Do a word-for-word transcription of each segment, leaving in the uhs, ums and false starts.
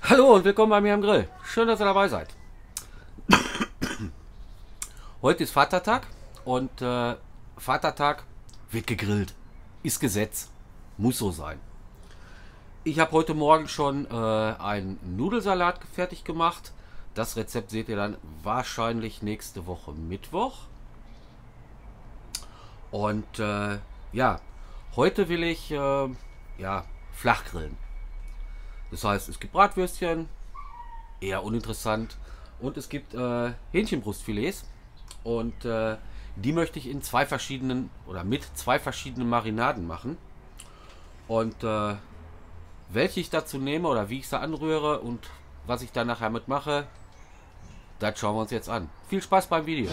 Hallo und willkommen bei mir am Grill. Schön, dass ihr dabei seid. Heute ist Vatertag und äh, Vatertag wird gegrillt. Ist Gesetz. Muss so sein. Ich habe heute Morgen schon äh, einen Nudelsalat fertig gemacht. Das Rezept seht ihr dann wahrscheinlich nächste Woche Mittwoch. Und äh, ja, heute will ich äh, ja, flach grillen. Das heißt, es gibt Bratwürstchen, eher uninteressant. Und es gibt äh, Hähnchenbrustfilets. Und äh, die möchte ich in zwei verschiedenen oder mit zwei verschiedenen Marinaden machen. Und äh, welche ich dazu nehme oder wie ich sie anrühre und was ich dann nachher mitmache, das schauen wir uns jetzt an. Viel Spaß beim Video.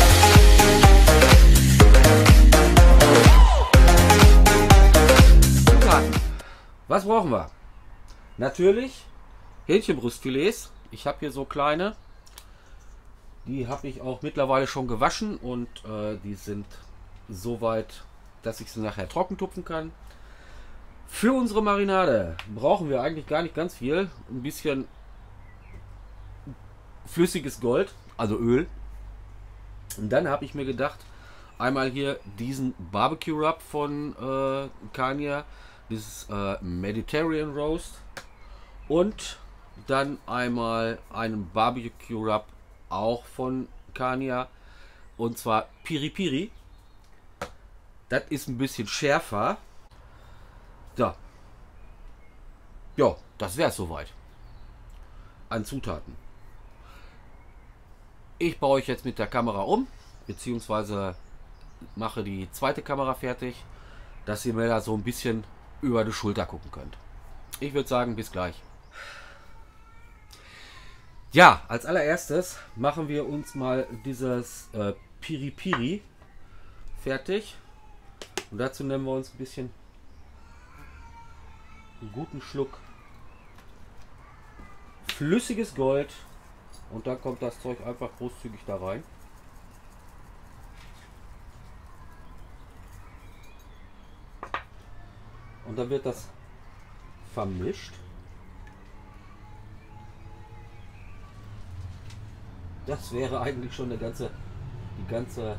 Was brauchen wir? Natürlich Hähnchenbrustfilets. Ich habe hier so kleine. Die habe ich auch mittlerweile schon gewaschen und äh, die sind so weit, dass ich sie nachher trocken tupfen kann. Für unsere Marinade brauchen wir eigentlich gar nicht ganz viel. Ein bisschen flüssiges Gold, also Öl. Und dann habe ich mir gedacht, einmal hier diesen Barbecue Rub von äh, Kania, dieses äh, Mediterranean Roast. Und dann einmal einen Barbecue Rub auch von Kania, und zwar Piri Piri. Das ist ein bisschen schärfer. So. Ja, das wäre es soweit. An Zutaten. Ich baue euch jetzt mit der Kamera um, beziehungsweise mache die zweite Kamera fertig, dass ihr mir da so ein bisschen über die Schulter gucken könnt. Ich würde sagen, bis gleich. Ja, als allererstes machen wir uns mal dieses äh, Piri Piri fertig. Und dazu nehmen wir uns ein bisschen einen guten Schluck flüssiges Gold. Und dann kommt das Zeug einfach großzügig da rein. Und dann wird das vermischt. Das wäre eigentlich schon eine ganze, die ganze,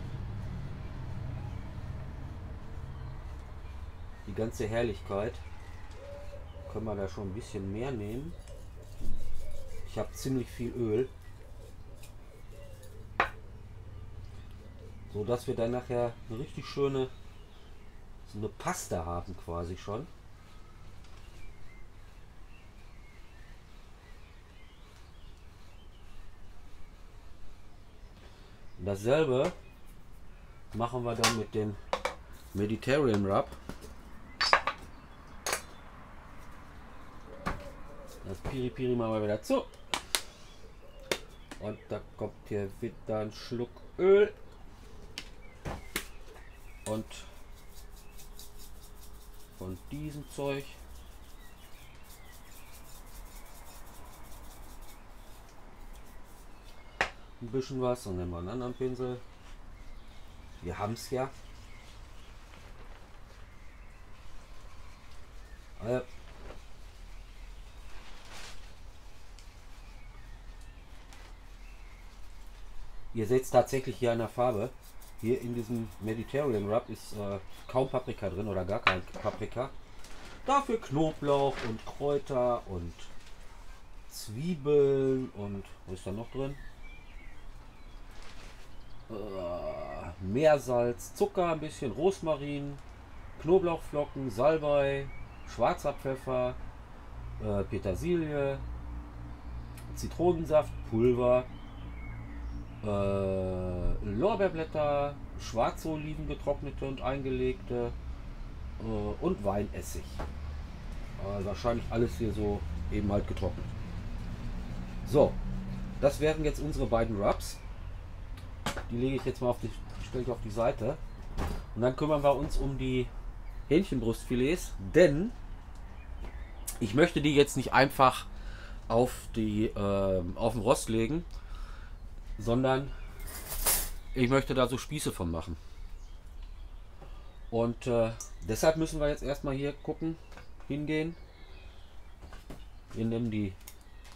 die ganze Herrlichkeit. Können wir da schon ein bisschen mehr nehmen. Ich habe ziemlich viel Öl, so dass wir dann nachher eine richtig schöne, so eine Pasta haben quasi schon. Dasselbe machen wir dann mit dem Mediterranean Rub. Das Piri Piri machen wir wieder zu. Und da kommt hier wieder ein Schluck Öl. Und von diesem Zeug. Ein bisschen was und nehmen wir einen anderen Pinsel. Wir haben es ja. Also, ihr seht es tatsächlich hier an der Farbe. Hier in diesem Mediterranean Rub ist äh, kaum Paprika drin oder gar kein Paprika. Dafür Knoblauch und Kräuter und Zwiebeln und was ist da noch drin? Meersalz, Zucker, ein bisschen Rosmarin, Knoblauchflocken, Salbei, schwarzer Pfeffer, äh, Petersilie, Zitronensaft, Pulver, äh, Lorbeerblätter, schwarze Oliven, getrocknete und eingelegte äh, und Weinessig. Äh, wahrscheinlich alles hier so eben halt getrocknet. So, das wären jetzt unsere beiden Rubs. Die lege ich jetzt mal auf die, stelle ich auf die Seite. Und dann kümmern wir uns um die Hähnchenbrustfilets, denn ich möchte die jetzt nicht einfach auf, die, äh, auf den Rost legen, sondern ich möchte da so Spieße von machen. Und äh, deshalb müssen wir jetzt erstmal hier gucken, hingehen. Wir nehmen die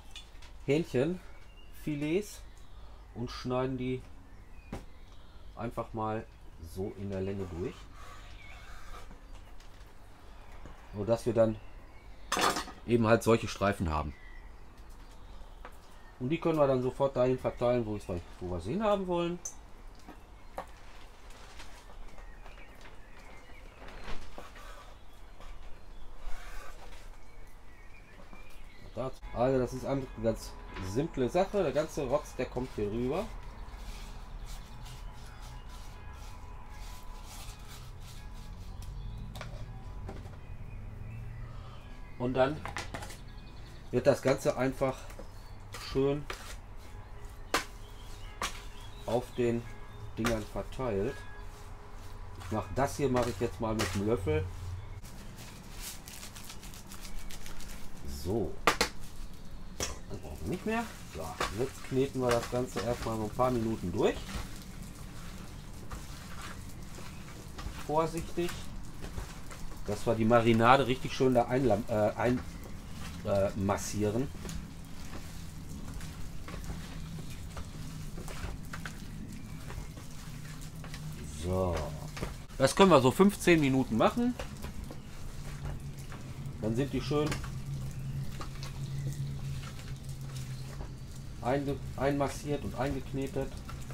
Hähnchenfilets und schneiden die einfach mal so in der Länge durch, sodass wir dann eben halt solche Streifen haben. Und die können wir dann sofort dahin verteilen, wo, wo wir es hinhaben wollen. Also das ist eine ganz simple Sache. Der ganze Rotz, der kommt hier rüber. Und dann wird das Ganze einfach schön auf den Dingern verteilt. Ich mache das hier, mache ich jetzt mal mit dem Löffel. So. Das brauchen wir nicht mehr. So, jetzt kneten wir das Ganze erstmal so ein paar Minuten durch. Vorsichtig, dass wir die Marinade richtig schön da einmassieren. Äh, ein, äh, massieren. So. Das können wir so fünfzehn Minuten machen. Dann sind die schön einge einmassiert und eingeknetet.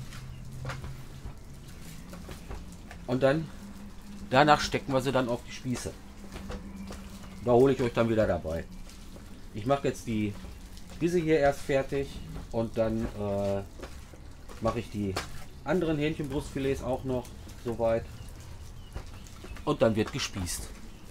Und dann danach stecken wir sie dann auf die Spieße. Da hole ich euch dann wieder dabei. Ich mache jetzt die diese hier erst fertig und dann äh, mache ich die anderen Hähnchenbrustfilets auch noch soweit. Und dann wird gespießt.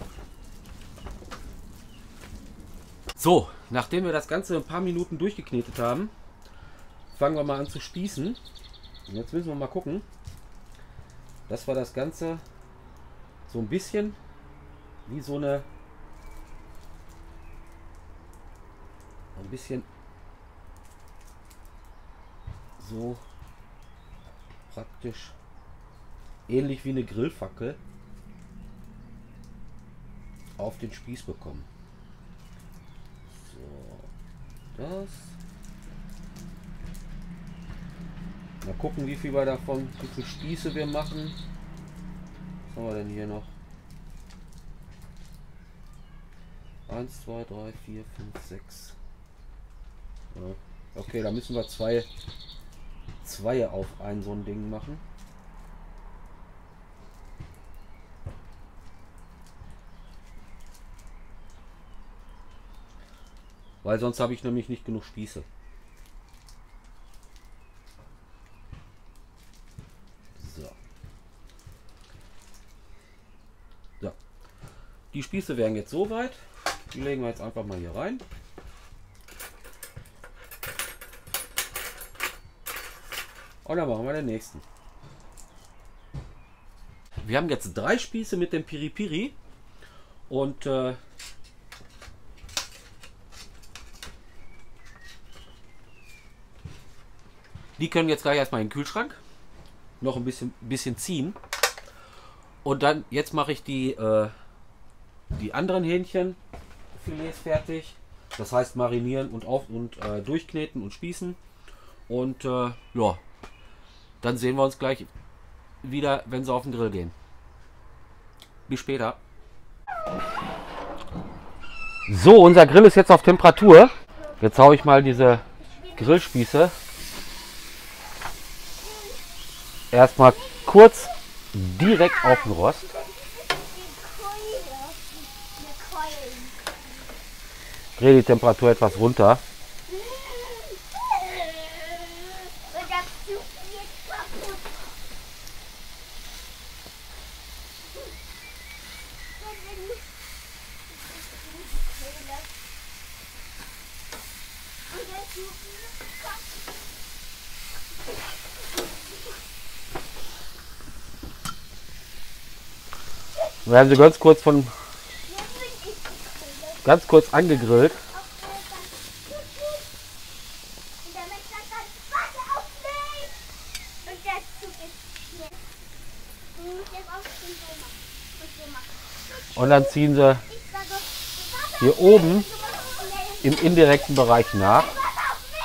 So, nachdem wir das Ganze ein paar Minuten durchgeknetet haben, fangen wir mal an zu spießen. Und jetzt müssen wir mal gucken, dass wir das Ganze so ein bisschen wie so eine ein bisschen so praktisch ähnlich wie eine Grillfackel auf den Spieß bekommen. So, das. Mal gucken, wie viel wir davon, wie viele Spieße wir machen. Was haben wir denn hier noch? eins, zwei, drei, vier, fünf, sechs. Ja. Okay, da müssen wir zwei, zwei auf ein so ein Ding machen. Weil sonst habe ich nämlich nicht genug Spieße. So. So. Die Spieße wären jetzt so weit. Die legen wir jetzt einfach mal hier rein. Und dann machen wir den nächsten. Wir haben jetzt drei Spieße mit dem Piri Piri. Und äh, die können jetzt gleich erstmal in den Kühlschrank. Noch ein bisschen, bisschen ziehen. Und dann, jetzt mache ich die, äh, die anderen Hähnchenfilets fertig. Das heißt marinieren und auf und äh, durchkneten und spießen. Und äh, ja, dann sehen wir uns gleich wieder, wenn sie auf den Grill gehen. Bis später. So, unser Grill ist jetzt auf Temperatur. Jetzt haue ich mal diese Grillspieße erstmal kurz direkt auf den Rost. Drehe die Temperatur etwas runter. Wir haben sie ganz kurz von ganz kurz angegrillt. Und dann ziehen sie hier oben im indirekten Bereich nach.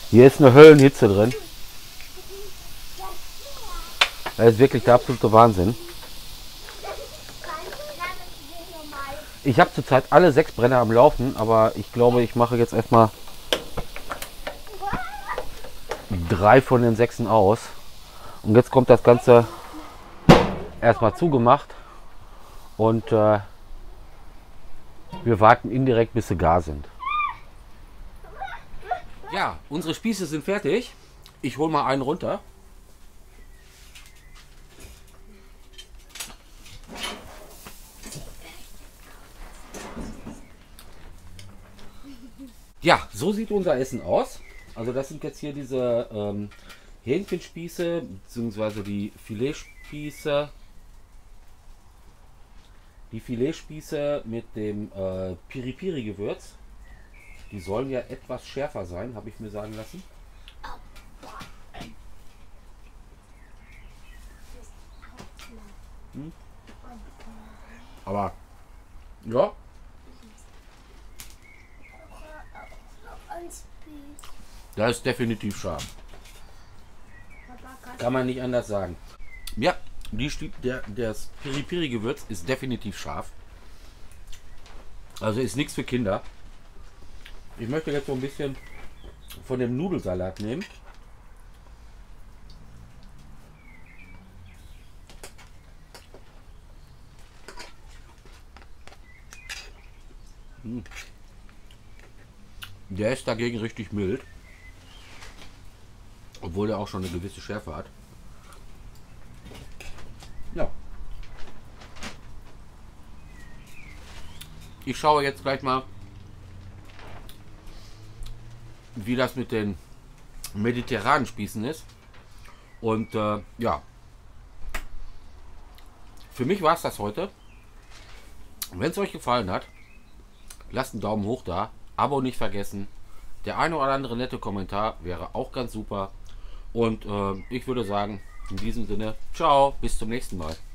Hier ist eine Höllenhitze drin. Das ist wirklich der absolute Wahnsinn. Ich habe zurzeit alle sechs Brenner am Laufen, aber ich glaube, ich mache jetzt erstmal drei von den sechsen aus. Und jetzt kommt das Ganze erstmal zugemacht und äh, wir warten indirekt, bis sie gar sind. Ja, unsere Spieße sind fertig. Ich hole mal einen runter. Ja, so sieht unser Essen aus. Also das sind jetzt hier diese ähm, Hähnchenspieße, beziehungsweise die Filetspieße. Die Filetspieße mit dem äh, Piri-Piri-Gewürz. Die sollen ja etwas schärfer sein, habe ich mir sagen lassen. Hm. Aber ja. Das ist definitiv scharf. Kann man nicht anders sagen. Ja, die, der, das Piri-Piri-Gewürz ist definitiv scharf. Also ist nichts für Kinder. Ich möchte jetzt so ein bisschen von dem Nudelsalat nehmen. Hm. Der ist dagegen richtig mild. Obwohl er auch schon eine gewisse Schärfe hat. Ja. Ich schaue jetzt gleich mal, wie das mit den mediterranen Spießen ist. Und äh, ja. Für mich war es das heute. Wenn es euch gefallen hat, lasst einen Daumen hoch da. Abo nicht vergessen. Der eine oder andere nette Kommentar wäre auch ganz super. Und äh, ich würde sagen, in diesem Sinne, ciao, bis zum nächsten Mal.